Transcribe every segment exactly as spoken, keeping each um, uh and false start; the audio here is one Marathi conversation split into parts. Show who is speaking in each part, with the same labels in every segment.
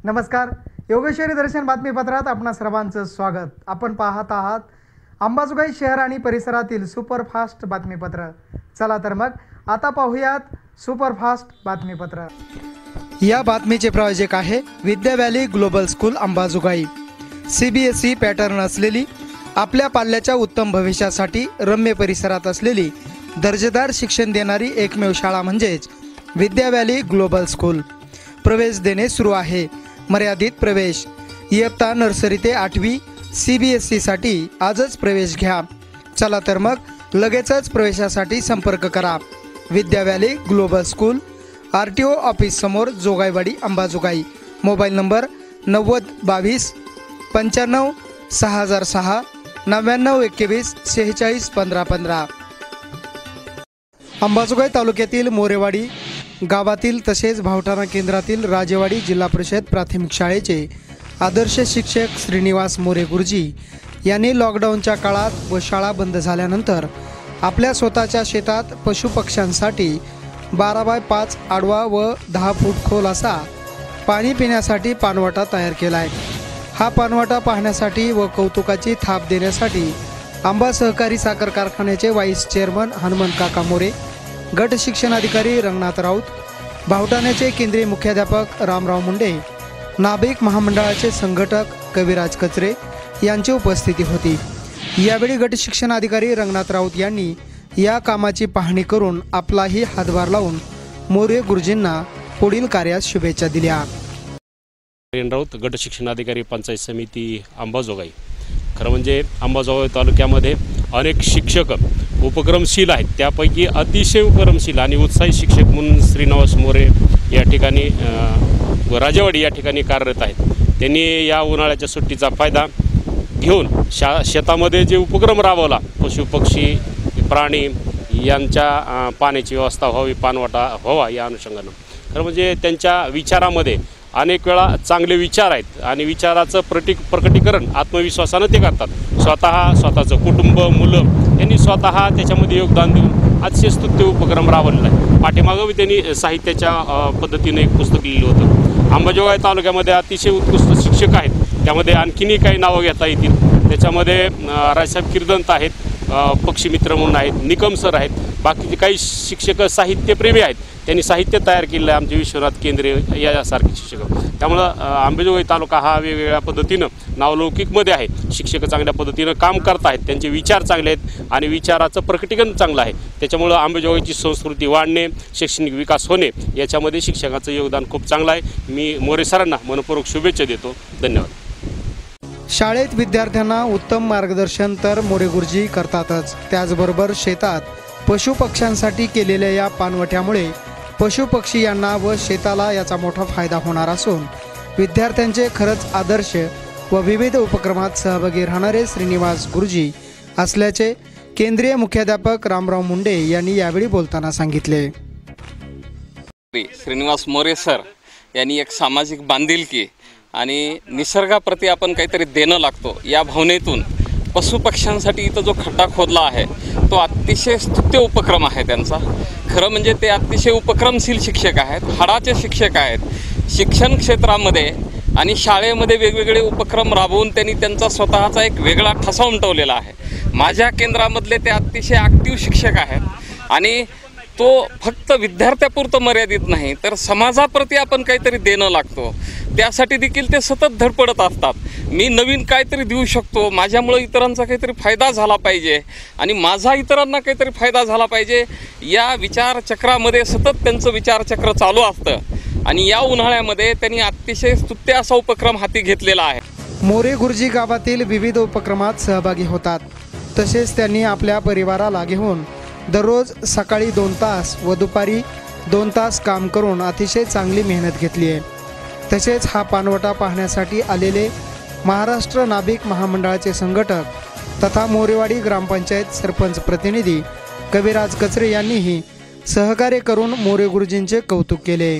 Speaker 1: नमस्कार, योगेश्वरी दर्शन बातमीपत्रात आपणा सर्वांचं स्वागत। आपण पाहत आहात अंबाजोगाई शहर आणि परिसरातील सुपरफास्ट बातमीपत्र। चला तर मग आता पाहूयात सुपरफास्ट बातमीपत्र। या बातमीचे प्रायोजक आहे Vidya valley global school Ambajogai. CBSE pattern असलेली आपल्या पाल्याच्या उत्तम भविष्यासाठी रम्य परिसरात असलेली दर्जेदार शिक्षण देणारी एकमेव शाळा म्हणजेच विद्या व्हॅली ग्लोबल स्कूल। प्रवेश देणे सुरू आहे। मर्यादित प्रवेश। इयत्ता नर्सरी ते आठवी सीबीएसई साठी आजच प्रवेश घ्या। चला तर मग लगेचच प्रवेशासाठी संपर्क करा। Vidya valley global school, RTO office समोर, जोगाईवाडी, अंबाजोगाई। मोबाईल नंबर नव्वद बावीस पंच्याण्णव सहा हजार सहा नव्याण्णव एकवीस शेहेचाळीस पंधरा पंधरा। अंबाजोगाई तालुक्यातील मोरेवाडी गावातील तसेच भावठाणा केंद्रातील राजेवाडी जिल्हा परिषद प्राथमिक शाळेचे आदर्श शिक्षक श्रीनिवास मोरे गुरुजी यांनी लॉकडाऊनच्या काळात व शाळा बंद झाल्यानंतर आपल्या स्वतःच्या शेतात पशुपक्ष्यांसाठी बारा बाय पाच आडवा व दहा फूट खोल असा पाणी पिण्यासाठी पाणवठा तयार केला आहे। हा पाणवठा पाहण्यासाठी व कौतुकाची थाप देण्यासाठी आंबा सहकारी साखर कारखान्याचे व्हाईस चेअरमन हनुमंत काका मोरे, गट शिक्षणाधिकारी रंगनाथ राऊत, भावठाण्याचे केंद्रीय मुख्याध्यापक रामराव मुंडे, नाभिक महामंडळाचे संघटक कविराज कचरे यांची उपस्थिती होती। यावेळी गट शिक्षणाधिकारी रंगनाथ राऊत यांनी या कामाची पाहणी करून आपलाही हातभार लावून मोरे गुरुजींना पुढील कार्यास शुभेच्छा दिल्या।
Speaker 2: राऊत, गट शिक्षणाधिकारी, पंचायत समिती अंबाजोगाई। खरं म्हणजे अंबाजोगाई तालुक्यामध्ये अनेक शिक्षक उपक्रमशील आहेत। त्यापैकी अतिशय उपक्रमशील आणि उत्साही शिक्षक म्हणून श्रीनिवास मोरे या ठिकाणी व राजेवाडी या ठिकाणी कार्यरत आहेत। त्यांनी या उन्हाळ्याच्या सुट्टीचा फायदा घेऊन शा शेतामध्ये जे उपक्रम राबवला, पशु पक्षी प्राणी यांच्या पाण्याची व्यवस्था व्हावी, पाणवठा व्हावा या अनुषंगानं खरं म्हणजे त्यांच्या विचारामध्ये अनेक वेळा चांगले विचार आहेत आणि विचाराचं प्रति प्रकटीकरण आत्मविश्वासानं ते करतात। स्वतः स्वतःचं कुटुंब, मुलं यांनी स्वतः त्याच्यामध्ये योगदान देऊन अतिशय स्तुत्य उपक्रम राबवलेला आहे। पाठीमागं त्यांनी साहित्याच्या पद्धतीने एक पुस्तक लिहिलं होतं। अंबाजोगाई तालुक्यामध्ये अतिशय उत्कृष्ट शिक्षक आहेत, त्यामध्ये आणखीनही काही नावं घेता येतील। त्याच्यामध्ये राजसाहेब किर्दंत आहेत, पक्षीमित्र म्हणून आहेत, निकम सर आहेत, बाकीचे काही शिक्षक साहित्यप्रेमी आहेत, त्यांनी साहित्य तयार केलं आहे, आमचे विश्वनाथ केंद्रे यासारखे शिक्षक। त्यामुळं अंबाजोगाई तालुका हा वेगवेगळ्या पद्धतीनं नावलौकिकमध्ये आहे। शिक्षक चांगल्या पद्धतीनं काम करत आहेत, त्यांचे विचार चांगले आहेत आणि विचाराचं प्रकटीकरण चांगलं आहे। त्याच्यामुळं अंबाजोगाईची संस्कृती वाढणे, शैक्षणिक विकास होणे याच्यामध्ये शिक्षकाचं योगदान खूप चांगलं आहे। मी मोरे सरांना मनपूर्वक शुभेच्छा देतो। धन्यवाद।
Speaker 1: शाळेत विद्यार्थ्यांना उत्तम मार्गदर्शन तर मोरे गुरुजी करतातच, त्याचबरोबर शेतात पशुपक्ष्यांसाठी केलेल्या या पाणवठ्यामुळे पशुपक्षी यांना व शेताला याचा मोठा फायदा होणार असून विद्यार्थ्यांचे खरंच आदर्श व विविध उपक्रमात सहभागी राहणारे श्रीनिवास गुरुजी असल्याचे केंद्रीय मुख्याध्यापक रामराव मुंडे यांनी यावेळी बोलताना सांगितले।
Speaker 3: श्रीनिवास मोरे सर यांनी एक सामाजिक बांधिलकी आणि निसर्गाप्रती आपण काहीतरी देणं लागतो या भावनेतून पशुपक्ष्यांसाठी इथं जो खड्डा खोदला आहे तो अतिशय स्तुत्य उपक्रम आहे त्यांचा। खरं म्हणजे ते अतिशय उपक्रमशील शिक्षक आहेत, हाडाचे शिक्षक आहेत। शिक्षण क्षेत्रामध्ये आणि शाळेमध्ये वेगवेगळे उपक्रम राबवून त्यांनी त्यांचा स्वतःचा एक वेगळा ठसा उमटवलेला आहे। माझ्या केंद्रामधले ते अतिशय ॲक्टिव्ह शिक्षक आहेत आणि तो फक्त विद्यार्थ्यापुरतं मर्यादित नाही तर समाजाप्रती आपण काहीतरी देणं लागतो, त्यासाठी देखील ते सतत धडपडत असतात। मी नवीन काहीतरी देऊ शकतो, माझ्यामुळं इतरांचा काहीतरी फायदा झाला पाहिजे आणि माझा इतरांना काहीतरी फायदा झाला पाहिजे या विचारचक्रामध्ये सतत त्यांचं विचारचक्र चालू असतं आणि या उन्हाळ्यामध्ये त्यांनी अतिशय स्तुत्य असा उपक्रम हाती घेतलेला आहे।
Speaker 1: मोरे गुरुजी गावातील विविध उपक्रमात सहभागी होतात, तसेच त्यांनी आपल्या परिवाराला घेऊन दररोज सकाळी दोन तास व दुपारी दोन तास काम करून अतिशय चांगली मेहनत घेतली आहे। तसेच हा पाणवठा पाहण्यासाठी आलेले महाराष्ट्र नाभिक महामंडळाचे संघटक तथा मोरेवाडी ग्रामपंचायत सरपंच प्रतिनिधी कविराज कचरे यांनीही सहकार्य करून मोरे गुरुजींचे कौतुक केले।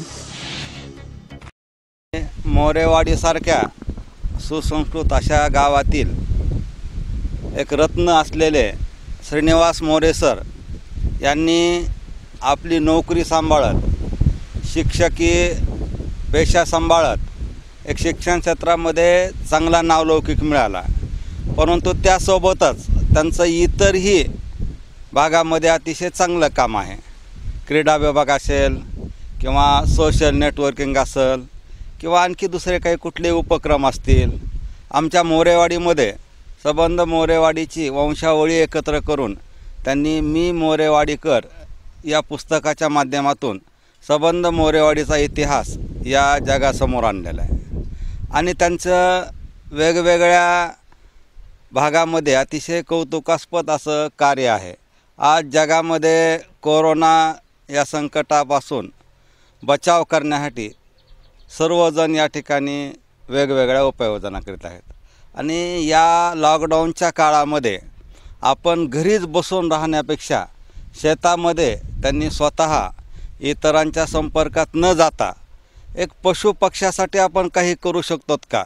Speaker 4: मोरेवाडीसारख्या सुसंस्कृत अशा गावातील एक रत्न असलेले श्रीनिवास मोरे सर यांनी आपली नोकरी सांभाळत, शिक्षकी पेशा सांभाळत एक शिक्षण क्षेत्रामध्ये चांगला नावलौकिक मिळाला, परंतु त्यासोबतच त्यांचं इतरही भागामध्ये अतिशय चांगलं काम आहे. क्रीडा विभाग असेल किंवा सोशल नेटवर्किंग असेल किंवा आणखी दुसरे काही कुठले उपक्रम असतील. आमच्या मोरेवाडीमध्ये संबंध मोरेवाडीची वंशावळी एकत्र करून त्यांनी मी मोरेवाडीकर या पुस्तकाच्या माध्यमातून संबंध मोरेवाडीचा इतिहास या जगासमोर आणलेला आहे. आणि त्यांचं वेगवेगळ्या भागामध्ये अतिशय कौतुकास्पद असं कार्य आहे. आज जगामध्ये कोरोना या संकटापासून बचाव करण्यासाठी सर्वजण या ठिकाणी वेगवेगळ्या उपाययोजना करीत आहेत. आणि या लॉकडाऊनच्या काळामध्ये आपण घरीच बसून राहण्यापेक्षा शेतामध्ये त्यांनी स्वतः इतरांच्या संपर्कात न जाता एक पशुपक्ष्यासाठी आपण काही करू शकतो का,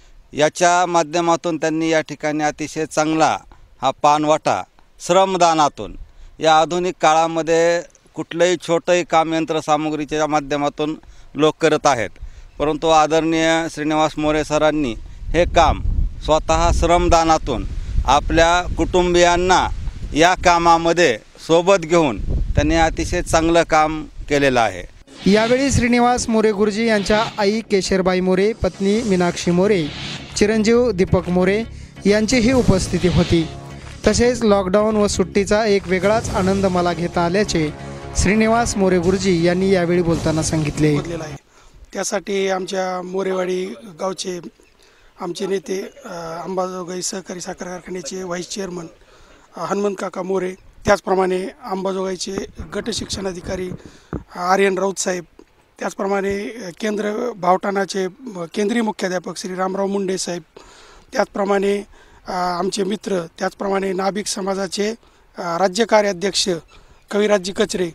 Speaker 4: याच्या माध्यमातून त्यांनी या ठिकाणी अतिशय चांगला हा पानवाटा श्रमदानातून या आधुनिक काळामध्ये कुठलंही छोटंही काम यंत्रसामुग्रीच्या माध्यमातून लोक करत आहेत, परंतु आदरणीय श्रीनिवास मोरे सरांनी हे काम स्वतः श्रमदानातून आपल्या कुटुंबियांना या कामामध्ये सोबत घेऊन त्यांनी अतिशय चांगलं काम केलेलं आहे.
Speaker 1: यावेळी श्रीनिवास मोरे गुरुजी यांच्या आई केशरबाई मोरे, पत्नी मीनाक्षी मोरे, चिरंजीव दीपक मोरे यांचीही उपस्थिती होती. तसेच लॉकडाऊन व सुट्टीचा एक वेगळाच आनंद मला घेता आल्याचे श्रीनिवास मोरे गुरुजी यांनी यावेळी बोलताना सांगितले.
Speaker 5: आहे त्यासाठी आमच्या मोरेवाडी गावचे आमचे नेते अंबाजोगाई सहकारी साखर कारखान्याचे व्हाईस चेअरमन हनुमंत काका मोरे, त्याचप्रमाणे अंबाजोगाईचे गट शिक्षणाधिकारी आर्यन राऊत साहेब, त्याचप्रमाणे केंद्र भावटाणाचे केंद्रीय मुख्याध्यापक श्री रामराव मुंडे साहेब, त्याचप्रमाणे आमचे मित्र, त्याचप्रमाणे नाभिक समाजाचे राज्य कार्याध्यक्ष कविराजजी कचरे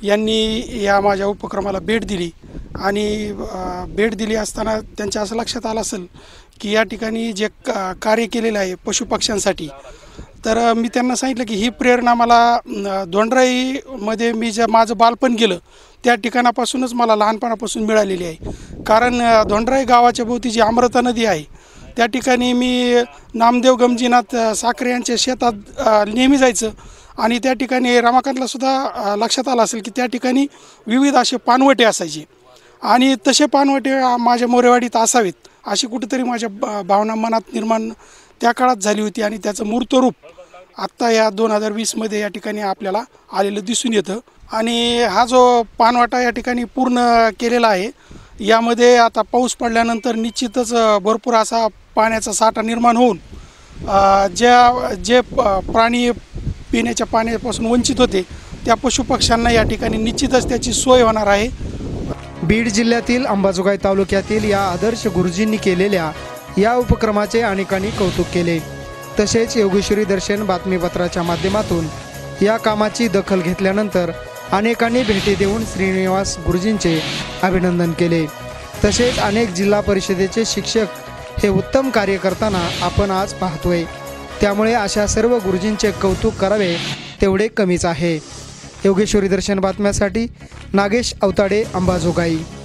Speaker 5: यांनी या माझ्या उपक्रमाला भेट दिली. आणि भेट दिली असताना त्यांच्या असं लक्षात आलं असेल की या ठिकाणी जे का कार्य केलेलं आहे पशुपक्ष्यांसाठी, तर मी त्यांना सांगितलं की ही प्रेरणा मला दोंडराईमध्ये मी ज्या माझं बालपण गेलं त्या ठिकाणापासूनच मला लहानपणापासून मिळालेली आहे. कारण दोंडराई गावाच्या भोवती जी अमृता नदी आहे त्या ठिकाणी मी नामदेव गमजीनाथ साखरे यांच्या शेतात नेहमी जायचं. आणि त्या ठिकाणी रमाकांतलासुद्धा लक्षात आलं असेल की त्या ठिकाणी विविध असे पानवटे असायचे आणि तसे पानवटे माझ्या मोरेवाडीत असावेत अशी कुठेतरी माझ्या भावना मनात निर्माण त्या काळात झाली होती. आणि त्याचं मूर्तरूप आत्ता या दोन हजार वीसमध्ये या ठिकाणी आपल्याला आलेलं दिसून येतं. आणि हा जो पानवाटा या ठिकाणी पूर्ण केलेला आहे, यामध्ये आता पाऊस पडल्यानंतर निश्चितच भरपूर असा पाण्याचा साठा निर्माण होऊन ज्या जे प्राणी पिण्याच्या पाण्यापासून वंचित होते त्या पशुपक्ष्यांना या ठिकाणी निश्चितच त्याची सोय होणार आहे.
Speaker 1: बीड जिल्ह्यातील अंबाजोगाई तालुक्यातील या आदर्श गुरुजींनी केलेल्या या उपक्रमाचे अनेकांनी कौतुक केले. तसेच योगेश्वरी दर्शन बातमीपत्राच्या माध्यमातून या कामाची दखल घेतल्यानंतर अनेकांनी भेटी देऊन श्रीनिवास गुरुजींचे अभिनंदन केले. तसेच अनेक जिल्हा परिषदेचे शिक्षक हे उत्तम कार्य करताना आपण आज पाहतोय. त्यामुळे अशा सर्व गुरुजींचे कौतुक करावे तेवढे कमीच आहे. योगेश्वरी दर्शन बातम्यासाठी नागेश अवताडे, अंबाजोगाई.